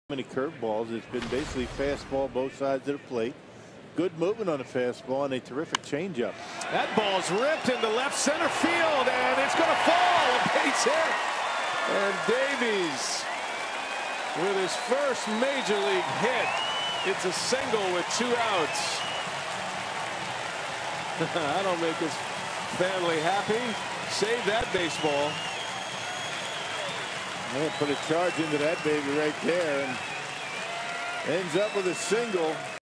Many curveballs. It's been basically fastball both sides of the plate. Good movement on the fastball and a terrific changeup. That ball's ripped into left center field, and it's going to fall. A base hit. And Davies with his first major league hit. It's a single with 2 outs. That'll make his family happy. Save that baseball. Put a charge into that baby right there and ends up with a single.